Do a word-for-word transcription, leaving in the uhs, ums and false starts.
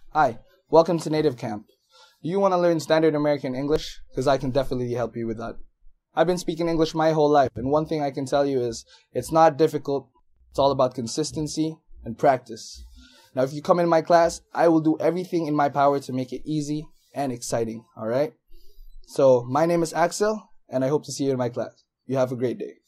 Hi, welcome to Native Camp. Do you want to learn standard American English? Because I can definitely help you with that. I've been speaking English my whole life, and one thing I can tell you is it's not difficult. It's all about consistency and practice. Now, if you come in my class, I will do everything in my power to make it easy and exciting, alright? So, my name is Axyl, and I hope to see you in my class. You have a great day.